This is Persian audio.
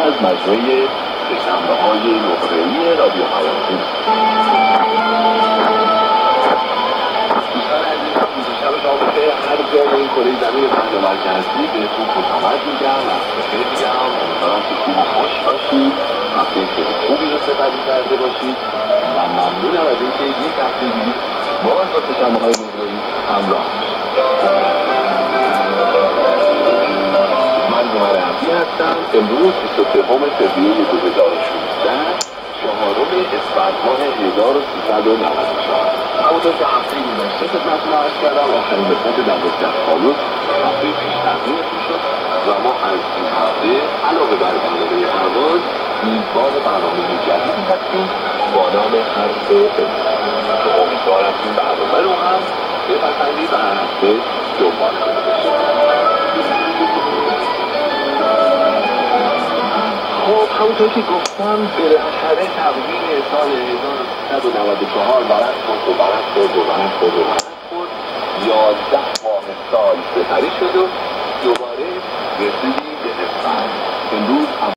از مجموعه سه‌شنبه‌های نقره‌ای رادیو حیاتی. دوستان عزیزم، روز شبتان بخیر. هر جای این کره زمین برنامه که هستید بهتون خوش آمد میگم، وقت بخیر میگم. امیدوارم که خوب و خوش باشید، هفته خیلی خوبی رو سپری کرده باشید و ممنونم از اینکه یک هفته دیگه باز با سه‌شنبه‌های نقره‌ای همراه من عمر عبدی هستم. امروز 23 فوریه 2016 چهارم اسفند ماه 1394. همونطور که هفته گذشته خدمتتون عرض کردم، آخرین قسمت 12 فالوس هفته پیش تقدیمتون شد و ما از این هفته علاوه بر برنامه پرواز میزبان برنامه جدیدی هستیم با نام حرف امروز که امیدوارم این برنامه رو هم بپسندید و هر هفته دنبال کنید بشید. خب همونطور که گفتم بالاخره تقویم سال 1394 برد خورد و برد خورد و برد خورد و برد خورد 11 ماه سال سپری شد و دوباره رسیدیم به اسفند. امروز